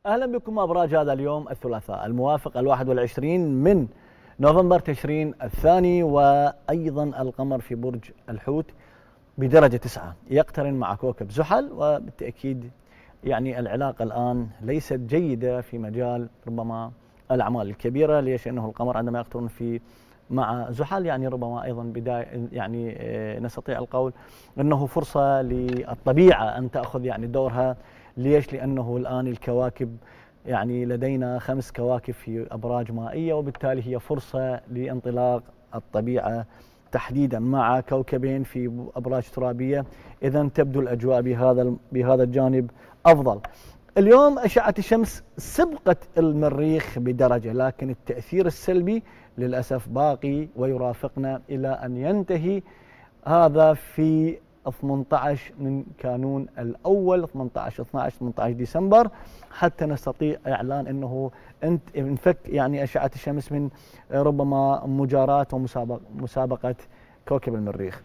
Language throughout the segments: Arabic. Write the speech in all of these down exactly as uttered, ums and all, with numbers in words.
أهلا بكم أبراج هذا اليوم الثلاثاء الموافق الواحد والعشرين من نوفمبر تشرين الثاني، وأيضا القمر في برج الحوت بدرجة تسعة يقترن مع كوكب زحل، وبالتأكيد يعني العلاقة الآن ليست جيدة في مجال ربما الأعمال الكبيرة. ليش؟ لأنه القمر عندما يقترن في مع زحل يعني ربما أيضا بداية يعني نستطيع القول أنه فرصة للطبيعة أن تأخذ يعني دورها. ليش؟ لأنه الآن الكواكب يعني لدينا خمس كواكب في أبراج مائية، وبالتالي هي فرصة لانطلاق الطبيعة تحديدا مع كوكبين في أبراج ترابية. إذا تبدو الأجواء بهذا بهذا الجانب أفضل. اليوم أشعة الشمس سبقت المريخ بدرجة، لكن التأثير السلبي للأسف باقي ويرافقنا إلى أن ينتهي هذا في ثمانية عشر من كانون الأول، ثمانية عشر اثني عشر ثمانية عشر ديسمبر، حتى نستطيع إعلان أنه انفك يعني أشعة الشمس من ربما مجاراة ومسابقة كوكب المريخ.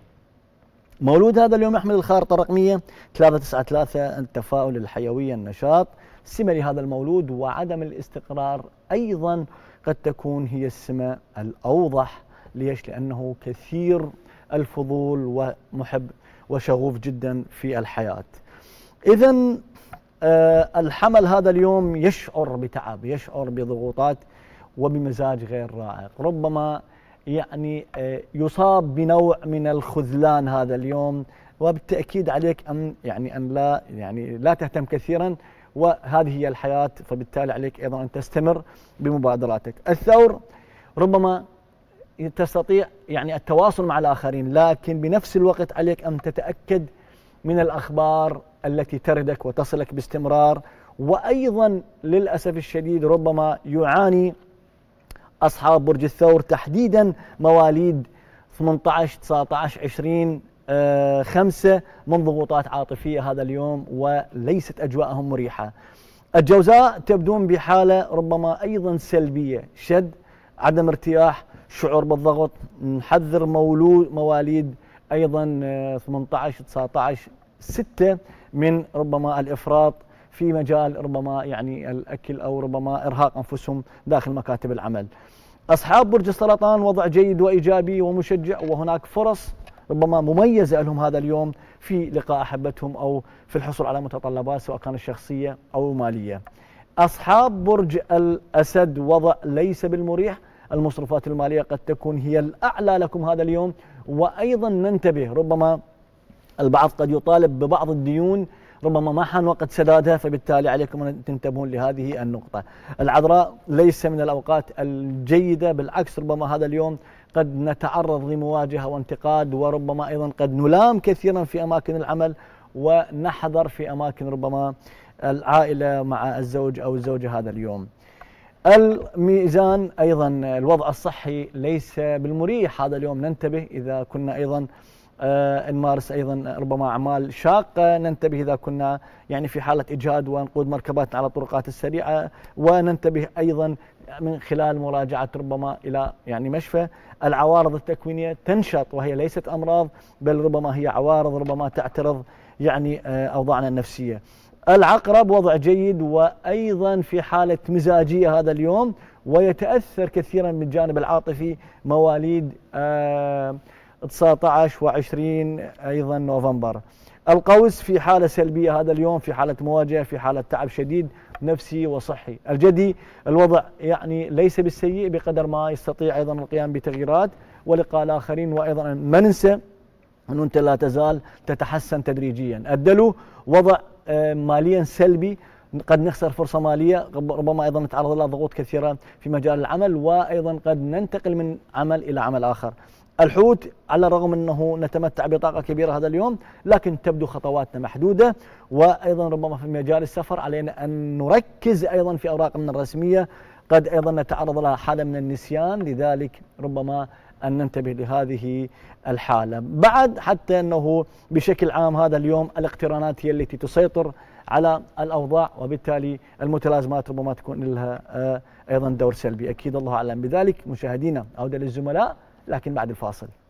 مولود هذا اليوم يحمل الخارطة الرقمية ثلاثة تسعة ثلاثة، التفاؤل، الحيوية، النشاط. السمة لهذا المولود وعدم الاستقرار أيضا قد تكون هي السمة الأوضح. ليش؟ لأنه كثير الفضول ومحب وشغوف جدا في الحياة. إذا آه الحمل هذا اليوم يشعر بتعب، يشعر بضغوطات وبمزاج غير رائق، ربما يعني آه يصاب بنوع من الخذلان هذا اليوم، وبالتأكيد عليك أن يعني أن لا يعني لا تهتم كثيرا، وهذه هي الحياة، فبالتالي عليك أيضا أن تستمر بمبادراتك. الثور ربما تستطيع يعني التواصل مع الآخرين، لكن بنفس الوقت عليك أن تتأكد من الأخبار التي تردك وتصلك باستمرار. وأيضا للأسف الشديد ربما يعاني أصحاب برج الثور تحديدا مواليد ثمانية عشر تسعة عشر عشرين خمسة من ضغوطات عاطفية هذا اليوم، وليست أجواءهم مريحة. الجوزاء تبدون بحالة ربما أيضا سلبية، شد، عدم ارتياح، شعور بالضغط. نحذر مولود مواليد ايضا ثمانية عشر تسعة عشر ستة من ربما الافراط في مجال ربما يعني الاكل او ربما ارهاق انفسهم داخل مكاتب العمل. اصحاب برج السرطان وضع جيد وايجابي ومشجع، وهناك فرص ربما مميزه لهم هذا اليوم في لقاء احبتهم او في الحصول على متطلبات سواء كانت شخصيه او ماليه. اصحاب برج الاسد وضع ليس بالمريح، المصروفات المالية قد تكون هي الأعلى لكم هذا اليوم، وأيضا ننتبه ربما البعض قد يطالب ببعض الديون ربما ما حان وقت سدادها، فبالتالي عليكم أن تنتبهون لهذه النقطة. العذراء ليس من الأوقات الجيدة، بالعكس ربما هذا اليوم قد نتعرض لمواجهة وانتقاد، وربما أيضا قد نلام كثيرا في أماكن العمل، ونحذر في أماكن ربما العائلة مع الزوج أو الزوجة هذا اليوم. الميزان أيضا الوضع الصحي ليس بالمريح هذا اليوم، ننتبه إذا كنا أيضا آه نمارس أيضا ربما أعمال شاقة، ننتبه إذا كنا يعني في حالة إجهاد ونقود مركباتنا على الطرقات السريعة، وننتبه أيضا من خلال مراجعة ربما إلى يعني مشفى. العوارض التكوينية تنشط وهي ليست أمراض، بل ربما هي عوارض ربما تعترض يعني آه أوضاعنا النفسية. العقرب وضع جيد وأيضا في حالة مزاجية هذا اليوم، ويتأثر كثيرا من الجانب العاطفي مواليد آه تسعة عشر وعشرين أيضا نوفمبر. القوس في حالة سلبية هذا اليوم، في حالة مواجهة، في حالة تعب شديد نفسي وصحي. الجدي الوضع يعني ليس بالسيء بقدر ما يستطيع أيضا القيام بتغييرات ولقاء الآخرين، وأيضا ما ننسى أنه أنت لا تزال تتحسن تدريجيا. الدلو وضع ماليا سلبي، قد نخسر فرصة مالية، ربما أيضا نتعرض إلى ضغوط كثيرة في مجال العمل، وأيضا قد ننتقل من عمل إلى عمل آخر. الحوت على الرغم أنه نتمتع بطاقة كبيرة هذا اليوم، لكن تبدو خطواتنا محدودة، وأيضا ربما في مجال السفر علينا أن نركز أيضا في أوراقنا الرسمية، قد أيضا نتعرض لها حالة من النسيان، لذلك ربما أن ننتبه لهذه الحالة. بعد حتى أنه بشكل عام هذا اليوم الاقترانات هي التي تسيطر على الأوضاع، وبالتالي المتلازمات ربما تكون لها أيضا دور سلبي. أكيد الله أعلم بذلك. مشاهدينا عودة للزملاء لكن بعد الفاصل.